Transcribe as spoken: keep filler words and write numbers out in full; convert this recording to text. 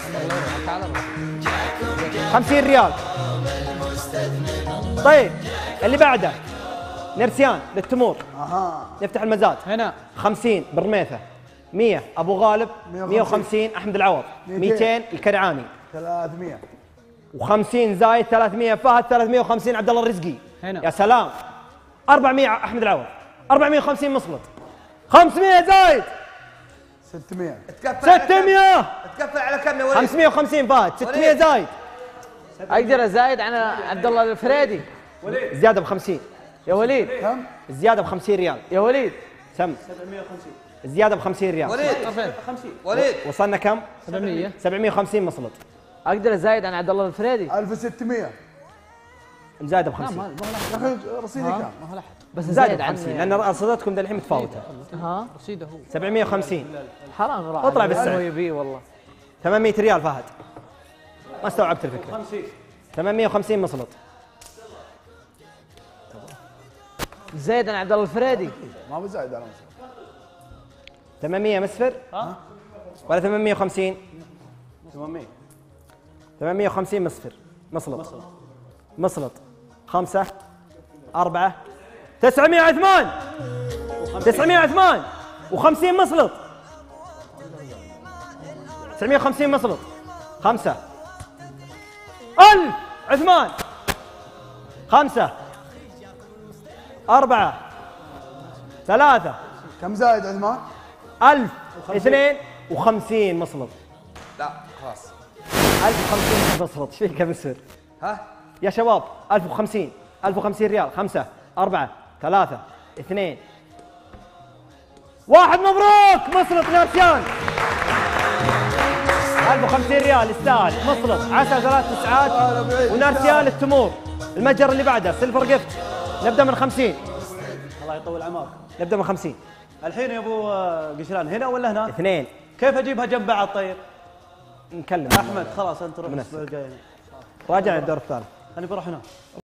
خمسين ريال. طيب اللي بعده نرسيان للتمور. اها نفتح المزاد هنا خمسين بالرميثة، مية ابو غالب، مية وخمسين احمد العوض، ميتين الكرعاني، ثلاثمية وخمسين زايد ثلاثمية فهد، ثلاثمية وخمسين عبد الله الرزقي. هنا يا سلام. أربعمية احمد العوض، أربعمية وخمسين مصلت، خمسمية زايد، ستمية ستمية، تكفل على كم يا وليد؟ خمسمية وخمسين فهد، ستمية زايد. اقدر ازايد عن عبد الله الفريدي. زيادة ب خمسين. يا وليد كم؟ زيادة ب خمسين ريال. يا وليد سم. زيادة ب خمسين ريال. وليد خمسين وليد وصلنا كم؟ سبعمية. سبعمية وخمسين مصلت. اقدر ازايد عن عبد الله الفريدي. ألف وستمية. زايدة ب لا ما خمسين. يا اخي رصيدي كم؟ ما هو لحق بس زايدة زايد ب عن خمسين لأن رصيدتكم ذا الحين متفاوتة. ها رصيده هو سبعمية وخمسين. حرام راح اطلع بالسعر. هو يبي والله. ثمانمية ريال فهد. ما استوعبت الفكرة. ثمانمية وخمسين مصلت. زايد عن عبد الله الفريدي. ما بزايد على مصر. ثمانمية مسفر ولا ثمانمية وخمسين؟ ثمانمية. ثمانمية وخمسين مسفر مصلت. مصلت خمسة أربعة تسعمية عثمان، تسعمية عثمان وخمسين مصلت، تسعمية وخمسين مصلت، خمسة ألف عثمان، خمسة أربعة ثلاثة كم زايد عثمان؟ ألف اثنين وخمسين مصلت. لا خلاص. ألف وخمسين مصلت. ايش فيك يا مسفر؟ ها يا شباب ألف وخمسين، ألف وخمسين ريال. خمسة أربعة ثلاثة اثنين واحد. مبروك مصلت نارسيان. ألف وخمسين ريال يستاهل. مصلت عسى ثلاث تسعات ونارسيان التمور. المتجر اللي بعده سيلفر جفت. نبدا من خمسين. الله يطول عمرك. نبدا من خمسين. الحين يا ابو قشران هنا ولا هناك؟ اثنين. كيف اجيبها جنب بعض طيب؟ نكلم احمد خلاص انت روح الاسبوع الجاي. راجع الدور الثالث. خليني بروح هناك.